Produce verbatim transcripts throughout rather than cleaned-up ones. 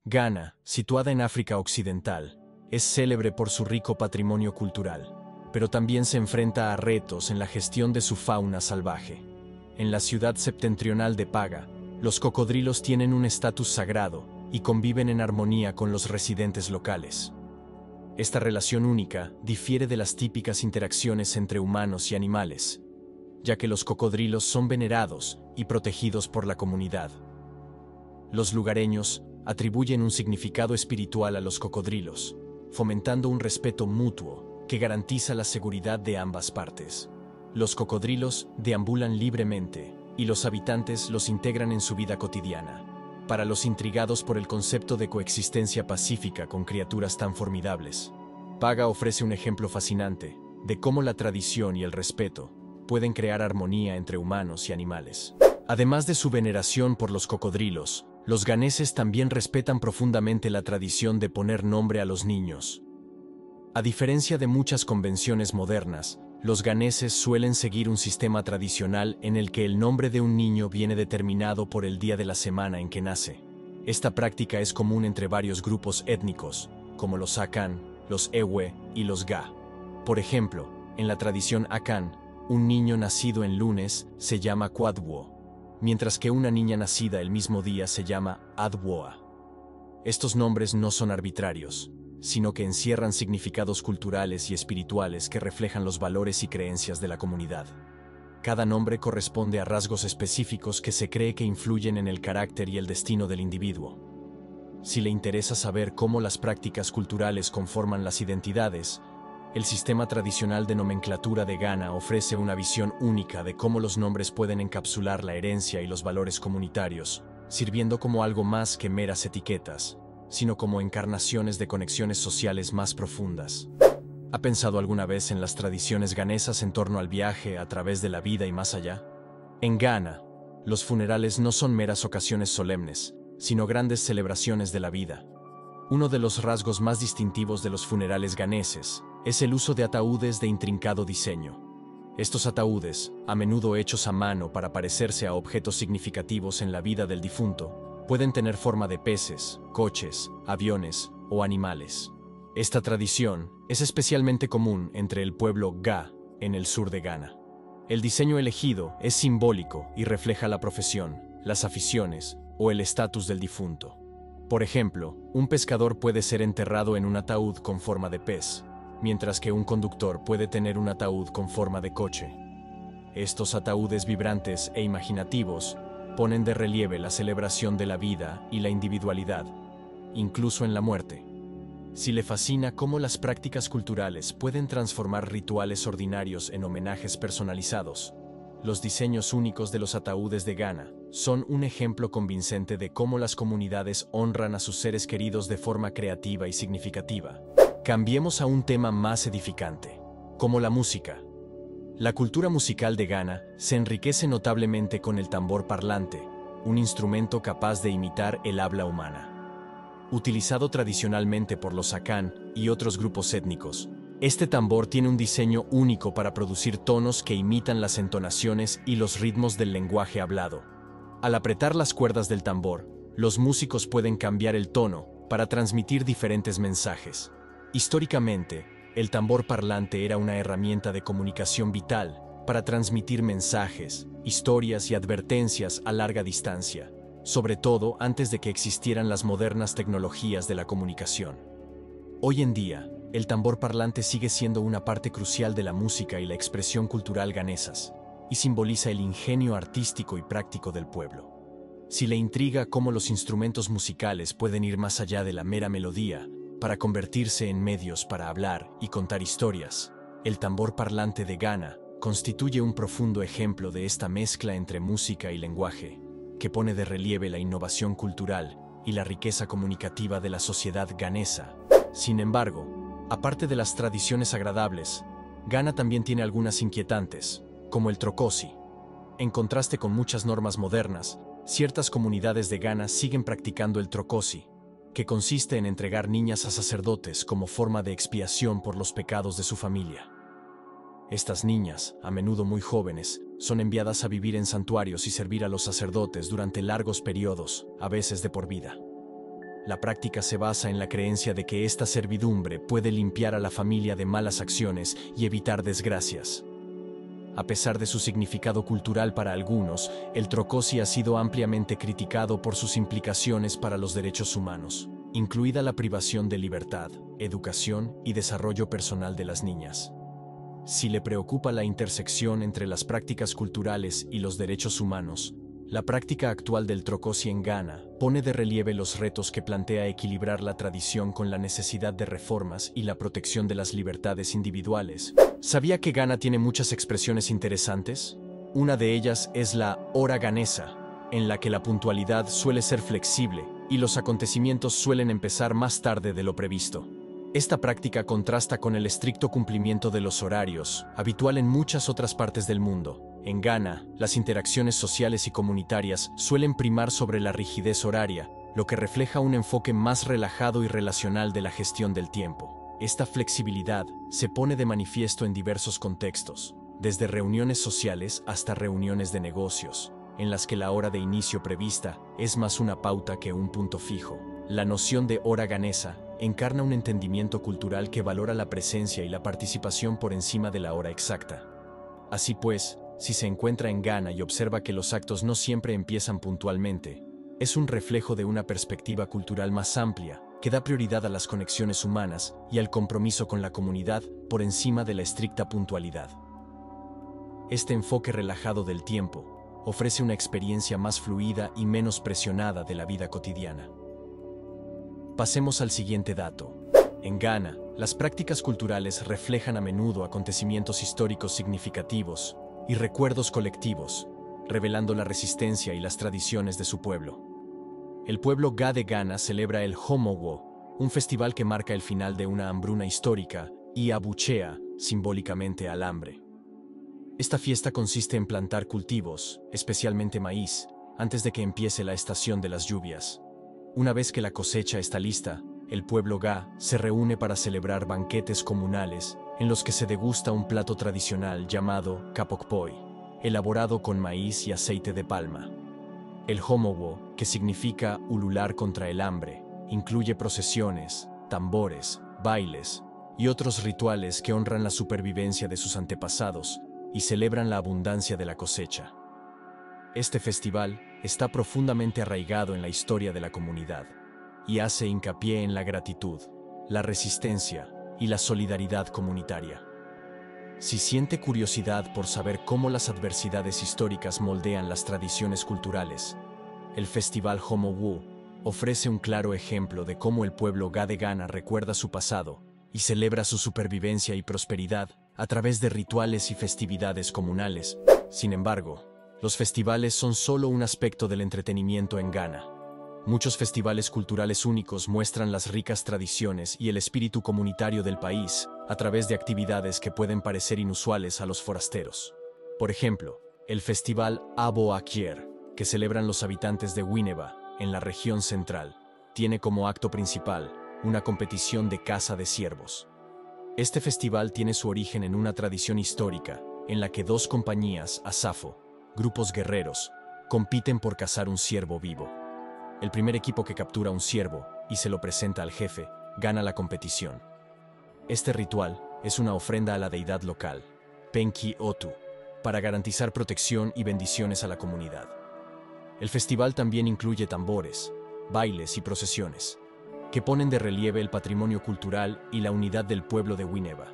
Ghana, situada en África Occidental, es célebre por su rico patrimonio cultural, pero también se enfrenta a retos en la gestión de su fauna salvaje. En la ciudad septentrional de Paga, los cocodrilos tienen un estatus sagrado y conviven en armonía con los residentes locales. Esta relación única difiere de las típicas interacciones entre humanos y animales, ya que los cocodrilos son venerados y protegidos por la comunidad. Los lugareños atribuyen un significado espiritual a los cocodrilos, fomentando un respeto mutuo que garantiza la seguridad de ambas partes. Los cocodrilos deambulan libremente y los habitantes los integran en su vida cotidiana. Para los intrigados por el concepto de coexistencia pacífica con criaturas tan formidables, Paga ofrece un ejemplo fascinante de cómo la tradición y el respeto pueden crear armonía entre humanos y animales. Además de su veneración por los cocodrilos, los ganeses también respetan profundamente la tradición de poner nombre a los niños. A diferencia de muchas convenciones modernas, los ganeses suelen seguir un sistema tradicional en el que el nombre de un niño viene determinado por el día de la semana en que nace. Esta práctica es común entre varios grupos étnicos, como los Akan, los Ewe y los Ga. Por ejemplo, en la tradición Akan, un niño nacido en lunes se llama Kwadwo, mientras que una niña nacida el mismo día se llama Adwoa. Estos nombres no son arbitrarios, sino que encierran significados culturales y espirituales que reflejan los valores y creencias de la comunidad. Cada nombre corresponde a rasgos específicos que se cree que influyen en el carácter y el destino del individuo. Si le interesa saber cómo las prácticas culturales conforman las identidades, el sistema tradicional de nomenclatura de Ghana ofrece una visión única de cómo los nombres pueden encapsular la herencia y los valores comunitarios, sirviendo como algo más que meras etiquetas, sino como encarnaciones de conexiones sociales más profundas. ¿Ha pensado alguna vez en las tradiciones ganesas en torno al viaje a través de la vida y más allá? En Ghana, los funerales no son meras ocasiones solemnes, sino grandes celebraciones de la vida. Uno de los rasgos más distintivos de los funerales ganeses es el uso de ataúdes de intrincado diseño. Estos ataúdes, a menudo hechos a mano para parecerse a objetos significativos en la vida del difunto, pueden tener forma de peces, coches, aviones o animales. Esta tradición es especialmente común entre el pueblo Ga en el sur de Ghana. El diseño elegido es simbólico y refleja la profesión, las aficiones o el estatus del difunto. Por ejemplo, un pescador puede ser enterrado en un ataúd con forma de pez, mientras que un conductor puede tener un ataúd con forma de coche. Estos ataúdes vibrantes e imaginativos ponen de relieve la celebración de la vida y la individualidad, incluso en la muerte. Si le fascina cómo las prácticas culturales pueden transformar rituales ordinarios en homenajes personalizados, los diseños únicos de los ataúdes de Ghana son un ejemplo convincente de cómo las comunidades honran a sus seres queridos de forma creativa y significativa. Cambiemos a un tema más edificante, como la música. La cultura musical de Ghana se enriquece notablemente con el tambor parlante, un instrumento capaz de imitar el habla humana. Utilizado tradicionalmente por los Akan y otros grupos étnicos, este tambor tiene un diseño único para producir tonos que imitan las entonaciones y los ritmos del lenguaje hablado. Al apretar las cuerdas del tambor, los músicos pueden cambiar el tono para transmitir diferentes mensajes. Históricamente, el tambor parlante era una herramienta de comunicación vital para transmitir mensajes, historias y advertencias a larga distancia, sobre todo antes de que existieran las modernas tecnologías de la comunicación. Hoy en día, el tambor parlante sigue siendo una parte crucial de la música y la expresión cultural ganesas, y simboliza el ingenio artístico y práctico del pueblo. Si le intriga cómo los instrumentos musicales pueden ir más allá de la mera melodía, para convertirse en medios para hablar y contar historias, el tambor parlante de Ghana constituye un profundo ejemplo de esta mezcla entre música y lenguaje, que pone de relieve la innovación cultural y la riqueza comunicativa de la sociedad ganesa. Sin embargo, aparte de las tradiciones agradables, Ghana también tiene algunas inquietantes, como el trocosi. En contraste con muchas normas modernas, ciertas comunidades de Ghana siguen practicando el trocosi, que consiste en entregar niñas a sacerdotes como forma de expiación por los pecados de su familia. Estas niñas, a menudo muy jóvenes, son enviadas a vivir en santuarios y servir a los sacerdotes durante largos periodos, a veces de por vida. La práctica se basa en la creencia de que esta servidumbre puede limpiar a la familia de malas acciones y evitar desgracias. A pesar de su significado cultural para algunos, el trocosi ha sido ampliamente criticado por sus implicaciones para los derechos humanos, incluida la privación de libertad, educación y desarrollo personal de las niñas. Si le preocupa la intersección entre las prácticas culturales y los derechos humanos, la práctica actual del trocosi en Ghana pone de relieve los retos que plantea equilibrar la tradición con la necesidad de reformas y la protección de las libertades individuales. ¿Sabía que Ghana tiene muchas expresiones interesantes? Una de ellas es la hora ghanesa, en la que la puntualidad suele ser flexible y los acontecimientos suelen empezar más tarde de lo previsto. Esta práctica contrasta con el estricto cumplimiento de los horarios, habitual en muchas otras partes del mundo. En Ghana, las interacciones sociales y comunitarias suelen primar sobre la rigidez horaria, lo que refleja un enfoque más relajado y relacional de la gestión del tiempo. Esta flexibilidad se pone de manifiesto en diversos contextos, desde reuniones sociales hasta reuniones de negocios, en las que la hora de inicio prevista es más una pauta que un punto fijo. La noción de hora ghanesa encarna un entendimiento cultural que valora la presencia y la participación por encima de la hora exacta. Así pues, si se encuentra en Ghana y observa que los actos no siempre empiezan puntualmente, es un reflejo de una perspectiva cultural más amplia, que da prioridad a las conexiones humanas y al compromiso con la comunidad por encima de la estricta puntualidad. Este enfoque relajado del tiempo ofrece una experiencia más fluida y menos presionada de la vida cotidiana. Pasemos al siguiente dato. En Ghana, las prácticas culturales reflejan a menudo acontecimientos históricos significativos y recuerdos colectivos, revelando la resistencia y las tradiciones de su pueblo. El pueblo Ga de Ghana celebra el Homowo, un festival que marca el final de una hambruna histórica, y abuchea, simbólicamente al hambre. Esta fiesta consiste en plantar cultivos, especialmente maíz, antes de que empiece la estación de las lluvias. Una vez que la cosecha está lista, el pueblo Ga se reúne para celebrar banquetes comunales en los que se degusta un plato tradicional llamado kapokpoi, elaborado con maíz y aceite de palma. El Homowo, que significa ulular contra el hambre, incluye procesiones, tambores, bailes y otros rituales que honran la supervivencia de sus antepasados y celebran la abundancia de la cosecha. Este festival está profundamente arraigado en la historia de la comunidad y hace hincapié en la gratitud, la resistencia y la solidaridad comunitaria. Si siente curiosidad por saber cómo las adversidades históricas moldean las tradiciones culturales, el Festival Homowo ofrece un claro ejemplo de cómo el pueblo Ga de Ghana recuerda su pasado y celebra su supervivencia y prosperidad a través de rituales y festividades comunales. Sin embargo, los festivales son solo un aspecto del entretenimiento en Ghana. Muchos festivales culturales únicos muestran las ricas tradiciones y el espíritu comunitario del país a través de actividades que pueden parecer inusuales a los forasteros. Por ejemplo, el Festival Abo Akier, que celebran los habitantes de Winneba, en la región central, tiene como acto principal una competición de caza de ciervos. Este festival tiene su origen en una tradición histórica en la que dos compañías, Asafo, grupos guerreros, compiten por cazar un ciervo vivo. El primer equipo que captura un ciervo y se lo presenta al jefe, gana la competición. Este ritual es una ofrenda a la deidad local, Penki Otu, para garantizar protección y bendiciones a la comunidad. El festival también incluye tambores, bailes y procesiones, que ponen de relieve el patrimonio cultural y la unidad del pueblo de Winneba.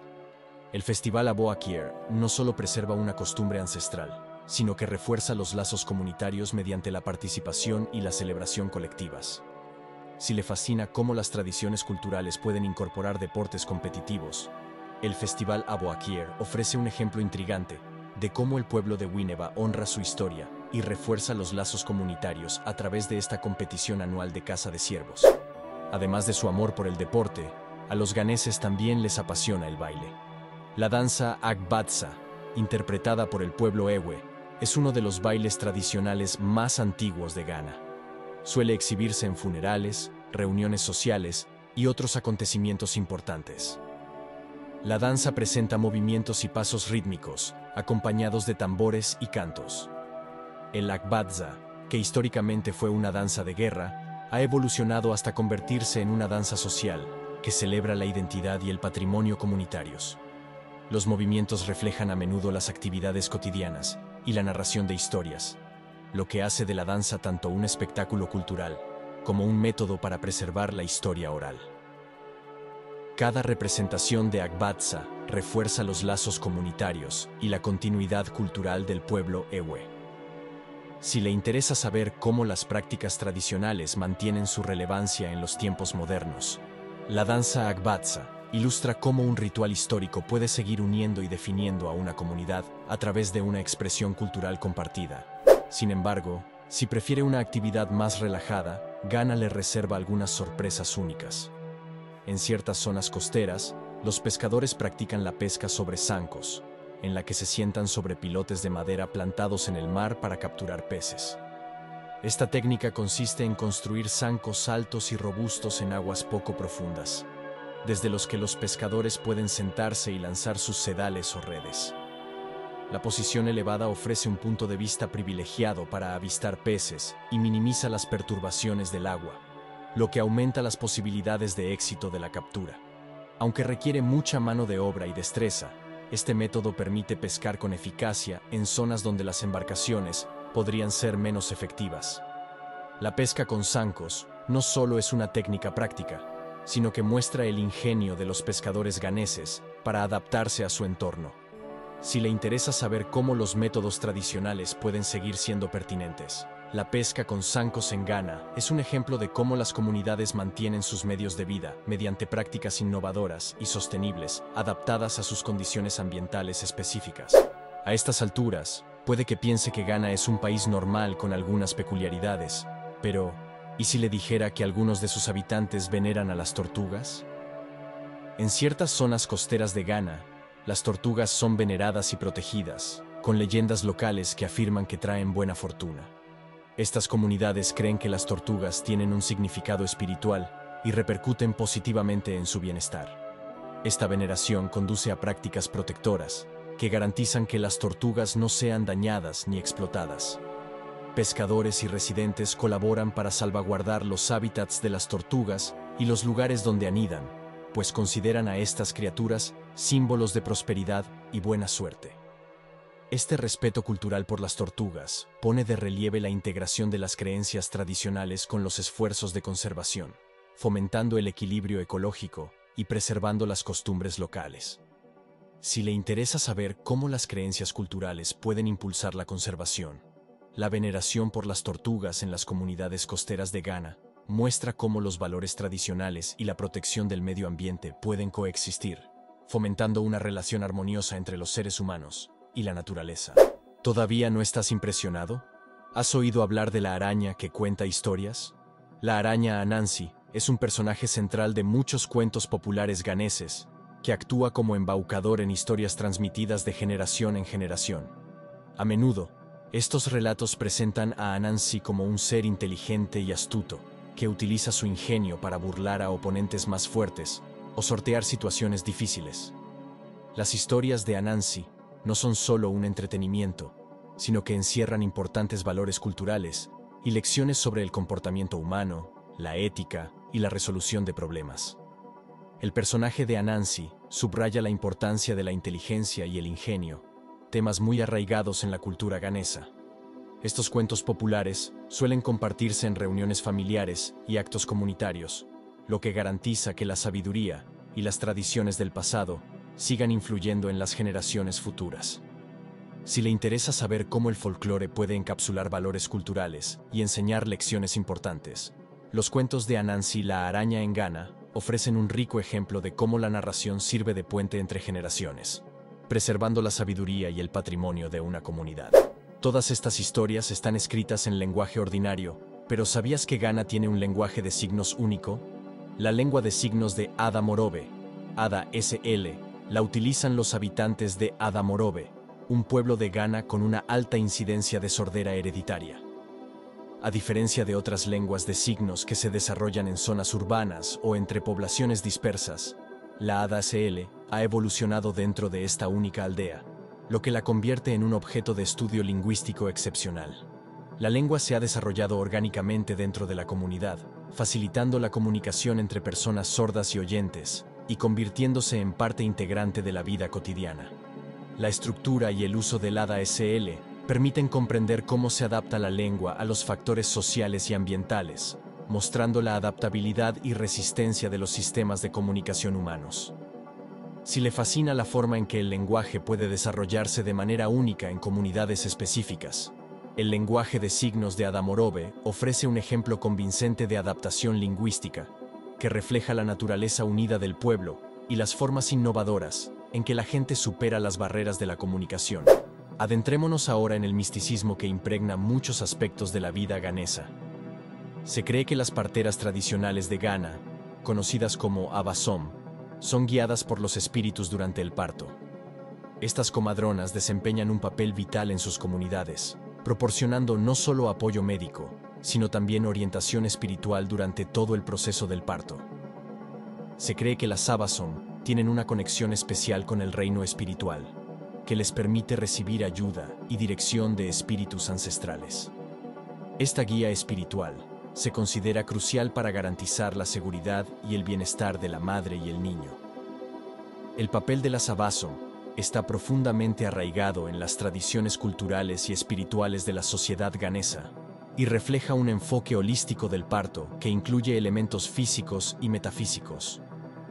El Festival Abo Akier no solo preserva una costumbre ancestral, sino que refuerza los lazos comunitarios mediante la participación y la celebración colectivas. Si le fascina cómo las tradiciones culturales pueden incorporar deportes competitivos, el Festival Abo Akier ofrece un ejemplo intrigante de cómo el pueblo de Winneba honra su historia y refuerza los lazos comunitarios a través de esta competición anual de caza de ciervos. Además de su amor por el deporte, a los ganeses también les apasiona el baile. La danza Agbadza, interpretada por el pueblo Ewe, es uno de los bailes tradicionales más antiguos de Ghana. Suele exhibirse en funerales, reuniones sociales y otros acontecimientos importantes. La danza presenta movimientos y pasos rítmicos, acompañados de tambores y cantos. El Agbadza, que históricamente fue una danza de guerra, ha evolucionado hasta convertirse en una danza social que celebra la identidad y el patrimonio comunitarios. Los movimientos reflejan a menudo las actividades cotidianas y la narración de historias, lo que hace de la danza tanto un espectáculo cultural como un método para preservar la historia oral. Cada representación de Agbatsa refuerza los lazos comunitarios y la continuidad cultural del pueblo Ewe. Si le interesa saber cómo las prácticas tradicionales mantienen su relevancia en los tiempos modernos, la danza Agbatsa ilustra cómo un ritual histórico puede seguir uniendo y definiendo a una comunidad a través de una expresión cultural compartida. Sin embargo, si prefiere una actividad más relajada, Ghana le reserva algunas sorpresas únicas. En ciertas zonas costeras, los pescadores practican la pesca sobre zancos, en la que se sientan sobre pilotes de madera plantados en el mar para capturar peces. Esta técnica consiste en construir zancos altos y robustos en aguas poco profundas, desde los que los pescadores pueden sentarse y lanzar sus sedales o redes. La posición elevada ofrece un punto de vista privilegiado para avistar peces y minimiza las perturbaciones del agua, lo que aumenta las posibilidades de éxito de la captura. Aunque requiere mucha mano de obra y destreza, este método permite pescar con eficacia en zonas donde las embarcaciones podrían ser menos efectivas. La pesca con zancos no solo es una técnica práctica, sino que muestra el ingenio de los pescadores ganeses para adaptarse a su entorno. Si le interesa saber cómo los métodos tradicionales pueden seguir siendo pertinentes, la pesca con zancos en Ghana es un ejemplo de cómo las comunidades mantienen sus medios de vida mediante prácticas innovadoras y sostenibles, adaptadas a sus condiciones ambientales específicas. A estas alturas, puede que piense que Ghana es un país normal con algunas peculiaridades, pero ¿y si le dijera que algunos de sus habitantes veneran a las tortugas? En ciertas zonas costeras de Ghana, las tortugas son veneradas y protegidas, con leyendas locales que afirman que traen buena fortuna. Estas comunidades creen que las tortugas tienen un significado espiritual y repercuten positivamente en su bienestar. Esta veneración conduce a prácticas protectoras que garantizan que las tortugas no sean dañadas ni explotadas. Pescadores y residentes colaboran para salvaguardar los hábitats de las tortugas y los lugares donde anidan, pues consideran a estas criaturas símbolos de prosperidad y buena suerte. Este respeto cultural por las tortugas pone de relieve la integración de las creencias tradicionales con los esfuerzos de conservación, fomentando el equilibrio ecológico y preservando las costumbres locales. Si le interesa saber cómo las creencias culturales pueden impulsar la conservación, la veneración por las tortugas en las comunidades costeras de Ghana muestra cómo los valores tradicionales y la protección del medio ambiente pueden coexistir, fomentando una relación armoniosa entre los seres humanos y la naturaleza. ¿Todavía no estás impresionado? ¿Has oído hablar de la araña que cuenta historias? La araña Anansi es un personaje central de muchos cuentos populares ganeses, que actúa como embaucador en historias transmitidas de generación en generación. A menudo, estos relatos presentan a Anansi como un ser inteligente y astuto, que utiliza su ingenio para burlar a oponentes más fuertes o sortear situaciones difíciles. Las historias de Anansi no son solo un entretenimiento, sino que encierran importantes valores culturales y lecciones sobre el comportamiento humano, la ética y la resolución de problemas. El personaje de Anansi subraya la importancia de la inteligencia y el ingenio, temas muy arraigados en la cultura ganesa. Estos cuentos populares suelen compartirse en reuniones familiares y actos comunitarios, lo que garantiza que la sabiduría y las tradiciones del pasado sigan influyendo en las generaciones futuras. Si le interesa saber cómo el folclore puede encapsular valores culturales y enseñar lecciones importantes, los cuentos de Anansi la araña en Ghana ofrecen un rico ejemplo de cómo la narración sirve de puente entre generaciones, preservando la sabiduría y el patrimonio de una comunidad. Todas estas historias están escritas en lenguaje ordinario, pero ¿sabías que Ghana tiene un lenguaje de signos único? La lengua de signos de Adamorobe, Ada S L, la utilizan los habitantes de Adamorobe, un pueblo de Ghana con una alta incidencia de sordera hereditaria. A diferencia de otras lenguas de signos que se desarrollan en zonas urbanas o entre poblaciones dispersas, la Ada S L ha evolucionado dentro de esta única aldea, lo que la convierte en un objeto de estudio lingüístico excepcional. La lengua se ha desarrollado orgánicamente dentro de la comunidad, facilitando la comunicación entre personas sordas y oyentes, y convirtiéndose en parte integrante de la vida cotidiana. La estructura y el uso del A D A S L permiten comprender cómo se adapta la lengua a los factores sociales y ambientales, mostrando la adaptabilidad y resistencia de los sistemas de comunicación humanos. Si le fascina la forma en que el lenguaje puede desarrollarse de manera única en comunidades específicas, el lenguaje de signos de Adamorove ofrece un ejemplo convincente de adaptación lingüística, que refleja la naturaleza unida del pueblo y las formas innovadoras en que la gente supera las barreras de la comunicación. Adentrémonos ahora en el misticismo que impregna muchos aspectos de la vida ganesa. Se cree que las parteras tradicionales de Ghana, conocidas como Abasom, son guiadas por los espíritus durante el parto. Estas comadronas desempeñan un papel vital en sus comunidades, proporcionando no solo apoyo médico, sino también orientación espiritual durante todo el proceso del parto. Se cree que las Abasom tienen una conexión especial con el reino espiritual, que les permite recibir ayuda y dirección de espíritus ancestrales. Esta guía espiritual se considera crucial para garantizar la seguridad y el bienestar de la madre y el niño. El papel de las Abasom está profundamente arraigado en las tradiciones culturales y espirituales de la sociedad ganesa y refleja un enfoque holístico del parto que incluye elementos físicos y metafísicos.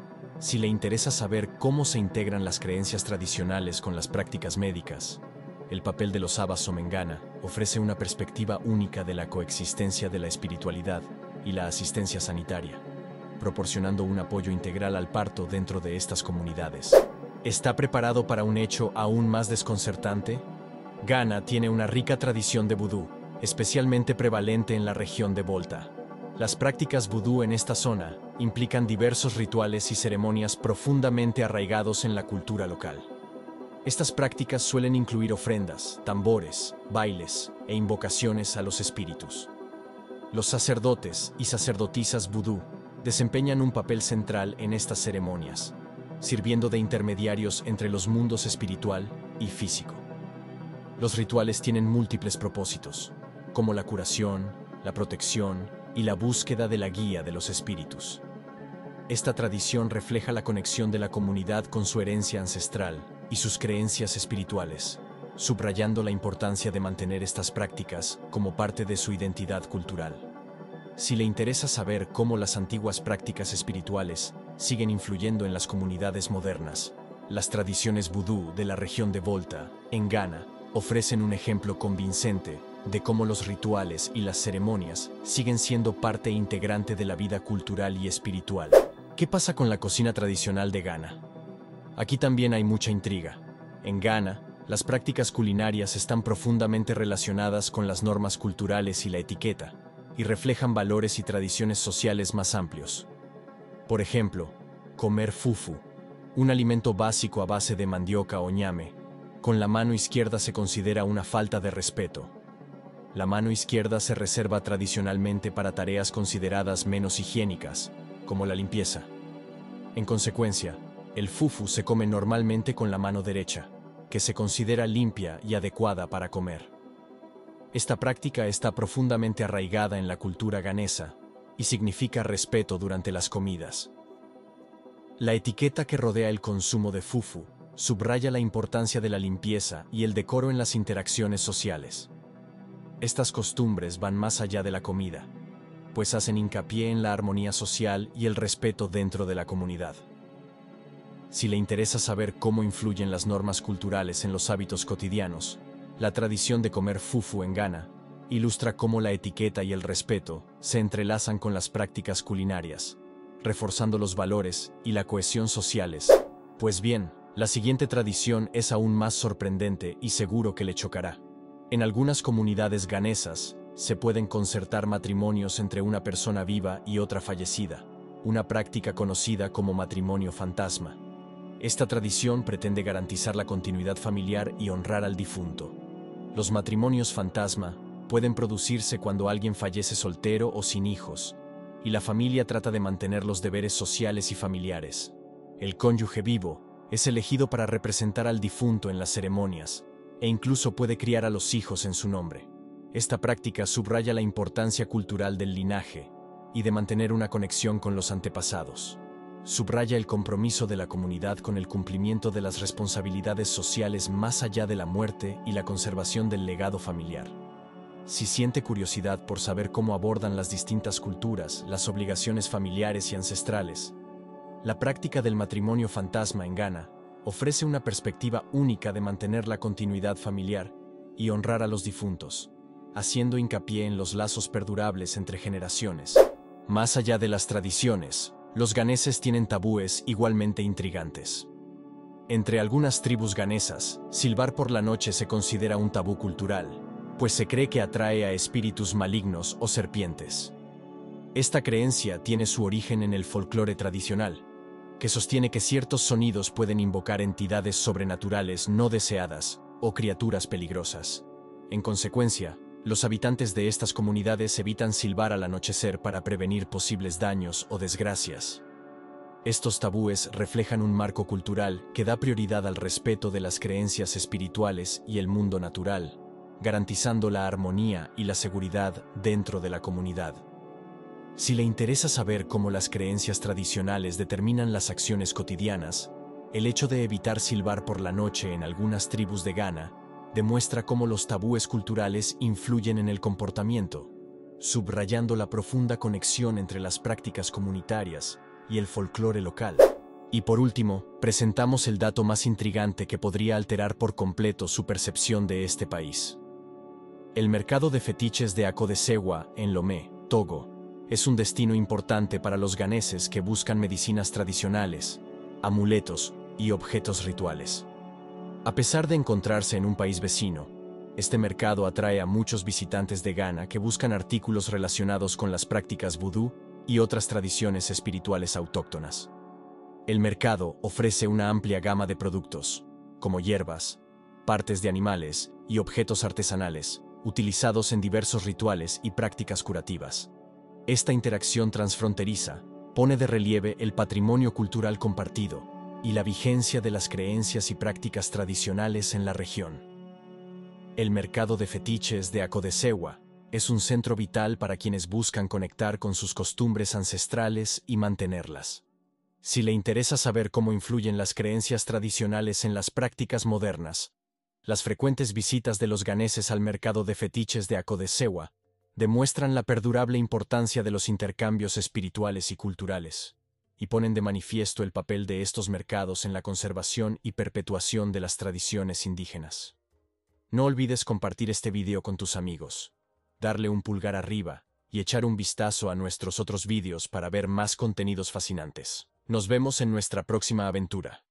Si le interesa saber cómo se integran las creencias tradicionales con las prácticas médicas, el papel de los Abasom en Ghana ofrece una perspectiva única de la coexistencia de la espiritualidad y la asistencia sanitaria, proporcionando un apoyo integral al parto dentro de estas comunidades. ¿Está preparado para un hecho aún más desconcertante? Ghana tiene una rica tradición de vudú, especialmente prevalente en la región de Volta. Las prácticas vudú en esta zona implican diversos rituales y ceremonias profundamente arraigados en la cultura local. Estas prácticas suelen incluir ofrendas, tambores, bailes e invocaciones a los espíritus. Los sacerdotes y sacerdotisas vudú desempeñan un papel central en estas ceremonias, sirviendo de intermediarios entre los mundos espiritual y físico. Los rituales tienen múltiples propósitos, como la curación, la protección y la búsqueda de la guía de los espíritus. Esta tradición refleja la conexión de la comunidad con su herencia ancestral y sus creencias espirituales, subrayando la importancia de mantener estas prácticas como parte de su identidad cultural. Si le interesa saber cómo las antiguas prácticas espirituales siguen influyendo en las comunidades modernas, las tradiciones vudú de la región de Volta, en Ghana, ofrecen un ejemplo convincente de cómo los rituales y las ceremonias siguen siendo parte integrante de la vida cultural y espiritual. ¿Qué pasa con la cocina tradicional de Ghana? Aquí también hay mucha intriga. En Ghana, las prácticas culinarias están profundamente relacionadas con las normas culturales y la etiqueta, y reflejan valores y tradiciones sociales más amplios. Por ejemplo, comer fufu, un alimento básico a base de mandioca o ñame, con la mano izquierda se considera una falta de respeto. La mano izquierda se reserva tradicionalmente para tareas consideradas menos higiénicas, como la limpieza. En consecuencia, el fufu se come normalmente con la mano derecha, que se considera limpia y adecuada para comer. Esta práctica está profundamente arraigada en la cultura ganesa y significa respeto durante las comidas. La etiqueta que rodea el consumo de fufu subraya la importancia de la limpieza y el decoro en las interacciones sociales. Estas costumbres van más allá de la comida, pues hacen hincapié en la armonía social y el respeto dentro de la comunidad. Si le interesa saber cómo influyen las normas culturales en los hábitos cotidianos, la tradición de comer fufu en Ghana ilustra cómo la etiqueta y el respeto se entrelazan con las prácticas culinarias, reforzando los valores y la cohesión sociales. Pues bien, la siguiente tradición es aún más sorprendente y seguro que le chocará. En algunas comunidades ganesas se pueden concertar matrimonios entre una persona viva y otra fallecida, una práctica conocida como matrimonio fantasma. Esta tradición pretende garantizar la continuidad familiar y honrar al difunto. Los matrimonios fantasma pueden producirse cuando alguien fallece soltero o sin hijos, y la familia trata de mantener los deberes sociales y familiares. El cónyuge vivo es elegido para representar al difunto en las ceremonias, e incluso puede criar a los hijos en su nombre. Esta práctica subraya la importancia cultural del linaje y de mantener una conexión con los antepasados. Subraya el compromiso de la comunidad con el cumplimiento de las responsabilidades sociales más allá de la muerte y la conservación del legado familiar. Si siente curiosidad por saber cómo abordan las distintas culturas las obligaciones familiares y ancestrales, la práctica del matrimonio fantasma en Ghana ofrece una perspectiva única de mantener la continuidad familiar y honrar a los difuntos, haciendo hincapié en los lazos perdurables entre generaciones. Más allá de las tradiciones, los ganeses tienen tabúes igualmente intrigantes. Entre algunas tribus ganesas, silbar por la noche se considera un tabú cultural, pues se cree que atrae a espíritus malignos o serpientes. Esta creencia tiene su origen en el folclore tradicional, que sostiene que ciertos sonidos pueden invocar entidades sobrenaturales no deseadas o criaturas peligrosas. En consecuencia, los habitantes de estas comunidades evitan silbar al anochecer para prevenir posibles daños o desgracias. Estos tabúes reflejan un marco cultural que da prioridad al respeto de las creencias espirituales y el mundo natural, garantizando la armonía y la seguridad dentro de la comunidad. Si le interesa saber cómo las creencias tradicionales determinan las acciones cotidianas, el hecho de evitar silbar por la noche en algunas tribus de Ghana demuestra cómo los tabúes culturales influyen en el comportamiento, subrayando la profunda conexión entre las prácticas comunitarias y el folclore local. Y por último, presentamos el dato más intrigante que podría alterar por completo su percepción de este país. El mercado de fetiches de Akodesewa, en Lomé, Togo, es un destino importante para los ganeses que buscan medicinas tradicionales, amuletos y objetos rituales. A pesar de encontrarse en un país vecino, este mercado atrae a muchos visitantes de Ghana que buscan artículos relacionados con las prácticas vudú y otras tradiciones espirituales autóctonas. El mercado ofrece una amplia gama de productos, como hierbas, partes de animales y objetos artesanales, utilizados en diversos rituales y prácticas curativas. Esta interacción transfronteriza pone de relieve el patrimonio cultural compartido y la vigencia de las creencias y prácticas tradicionales en la región. El mercado de fetiches de Akodesewa es un centro vital para quienes buscan conectar con sus costumbres ancestrales y mantenerlas. Si le interesa saber cómo influyen las creencias tradicionales en las prácticas modernas, las frecuentes visitas de los ganeses al mercado de fetiches de Akodesewa demuestran la perdurable importancia de los intercambios espirituales y culturales, y ponen de manifiesto el papel de estos mercados en la conservación y perpetuación de las tradiciones indígenas. No olvides compartir este video con tus amigos, darle un pulgar arriba y echar un vistazo a nuestros otros vídeos para ver más contenidos fascinantes. Nos vemos en nuestra próxima aventura.